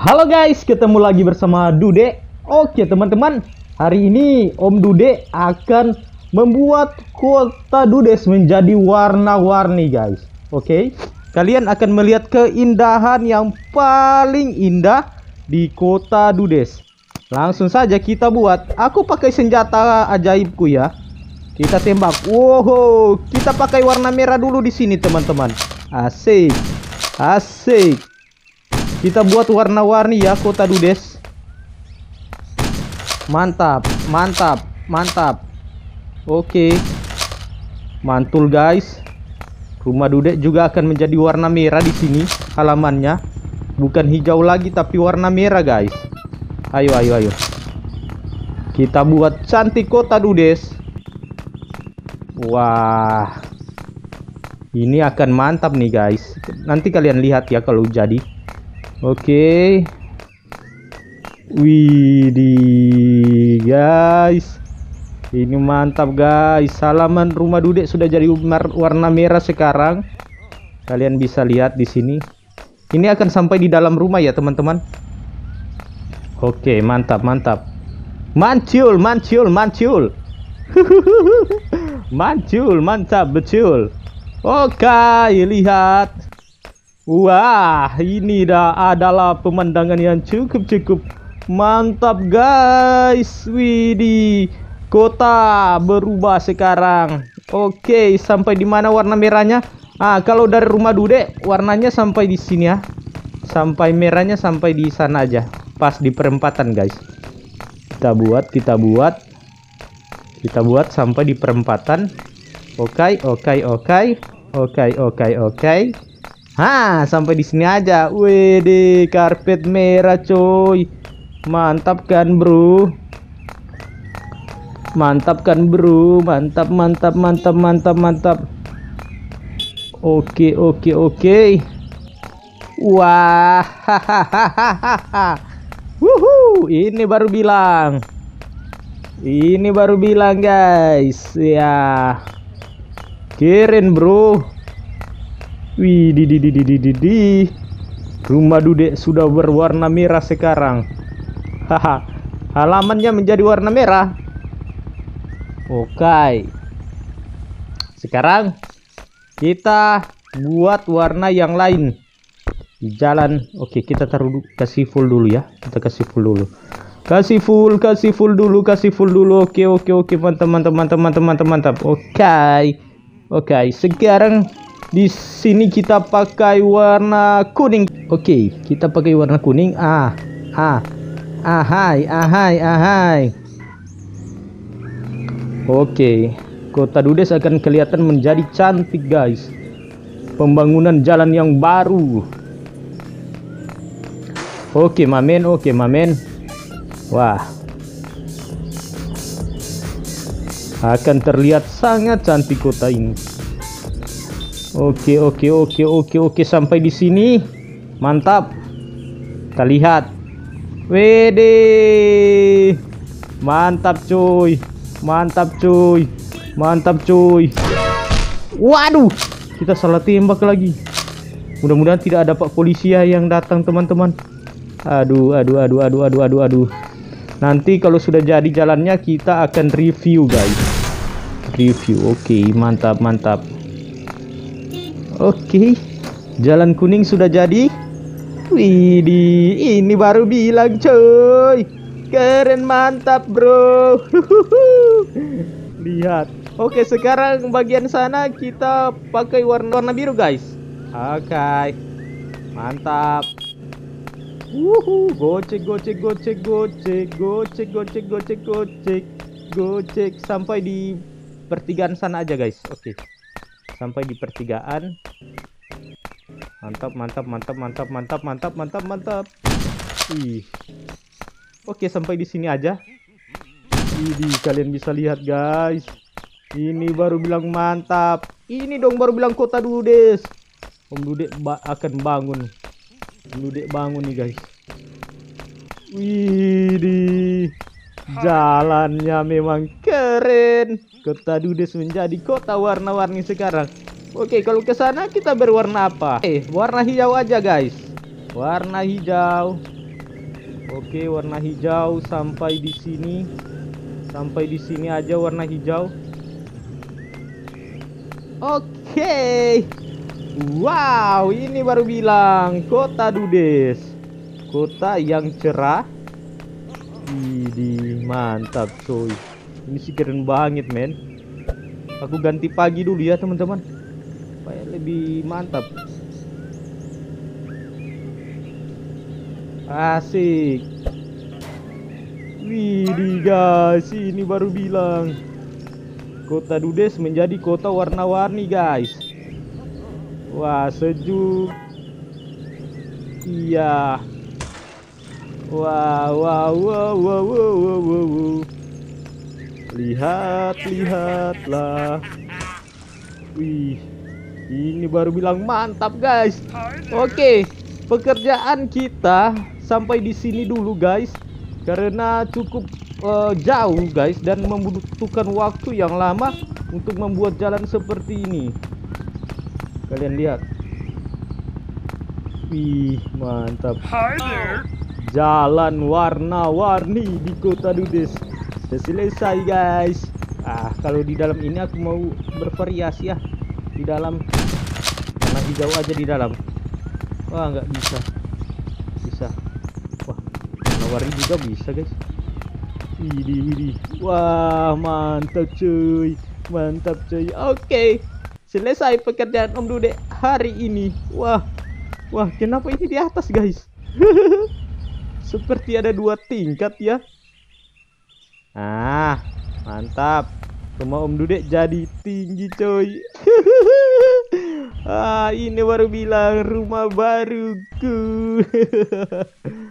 Halo guys, ketemu lagi bersama Dude. Oke teman-teman, hari ini Om Dude akan membuat kota Dudes menjadi warna-warni guys. Oke, kalian akan melihat keindahan yang paling indah di kota Dudes. Langsung saja kita buat. Aku pakai senjata ajaibku ya. Kita tembak. Wow, kita pakai warna merah dulu di sini teman-teman. Asik, asik. Kita buat warna-warni ya kota Dudes. Mantap, mantap, mantap. Oke. Mantul guys. Rumah Dudes juga akan menjadi warna merah di sini halamannya. Bukan hijau lagi tapi warna merah guys. Ayo, ayo, ayo. Kita buat cantik kota Dudes. Wah. Ini akan mantap nih guys. Nanti kalian lihat ya kalau jadi. Oke. Widih guys. Ini mantap guys. Halaman rumah Dudes sudah jadi warna merah sekarang. Kalian bisa lihat di sini. Ini akan sampai di dalam rumah ya teman-teman. Oke, mantap, mantap. Mancul, mancul, mancul. Mancul, mantap betul. Oke, lihat. Wah, ini adalah pemandangan yang cukup mantap guys. Widih, kota berubah sekarang. Oke, sampai di mana warna merahnya? Kalau dari rumah Dude warnanya sampai di sini ya. Sampai merahnya sampai di sana aja. Pas di perempatan guys. Kita buat sampai di perempatan. Oke. Sampai di sini aja. Wede, karpet merah coy. Mantap kan bro? Mantap kan bro? Mantap, mantap, mantap, mantap, mantap. Oke. Wah, hahaha. Wuhu, ini baru bilang. Ini baru bilang guys. Ya. Keren bro. Wih, di rumah Dude sudah berwarna merah sekarang. Haha, halamannya menjadi warna merah. Oke. Sekarang kita buat warna yang lain di jalan. Oke, kita taruh kasih full dulu ya. Kita kasih full dulu. Kasih full dulu. Oke, mantap. Oke, sekarang di sini kita pakai warna kuning. Oke, kita pakai warna kuning. Ahai. Oke, kota Dudes akan kelihatan menjadi cantik guys. Pembangunan jalan yang baru. Oke, mamen. Wah. Akan terlihat sangat cantik kota ini. Oke, sampai di sini. Mantap. Kita lihat. Wede. Mantap cuy. Waduh, kita salah tembak lagi. Mudah-mudahan tidak ada Pak Polisi yang datang teman-teman. Aduh. Nanti kalau sudah jadi jalannya kita akan review guys. Oke, mantap. Oke, jalan kuning sudah jadi. Widih, ini baru bilang coy. Keren, mantap bro. Lihat. Oke, sekarang bagian sana kita pakai warna biru guys. Oke, mantap. Gocek sampai di pertigaan sana aja guys. Oke. Sampai di pertigaan. Mantap. Ih. Oke, sampai di sini aja. Ini kalian bisa lihat guys. Ini baru bilang mantap. Ini dong baru bilang kota Dudes. Om Dude akan bangun. Om Dude bangun nih guys. Widih. Jalannya memang keren. Kota Dudes menjadi kota warna-warni sekarang. Oke, kalau ke sana kita berwarna apa? Warna hijau aja guys. Warna hijau. Oke, warna hijau sampai di sini. Sampai di sini aja warna hijau. Oke. Wow, ini baru bilang kota Dudes. Kota yang cerah. Widih, mantap coy. Ini sih keren banget, men. Aku ganti pagi dulu ya, teman-teman. Supaya lebih mantap. Asik. Widih guys, ini baru bilang kota Dudes menjadi kota warna-warni guys. Wah, sejuk. Iya. Wow, wow, wow, wow, wow, wow, wow. Lihatlah. Wih, ini baru bilang mantap guys. Oke, pekerjaan kita sampai di sini dulu guys, karena cukup jauh guys dan membutuhkan waktu yang lama untuk membuat jalan seperti ini. Kalian lihat. Wih, mantap. Jalan warna-warni di kota Dudes sudah selesai guys. Kalau di dalam ini aku mau bervariasi ya. Di dalam warna hijau aja di dalam. Wah, nggak bisa. Wah, warna-warni juga bisa guys. Widih. Wah, mantap cuy. Oke, selesai pekerjaan Om Dude hari ini. Wah, kenapa ini di atas guys? Seperti ada 2 tingkat ya. Mantap. Rumah Om Dude jadi tinggi coy. Ini baru bilang rumah baruku.